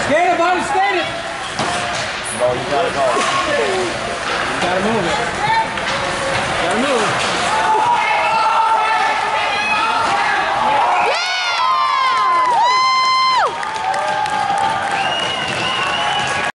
Skate it, buddy, skate it. No, you gotta go. You gotta move it.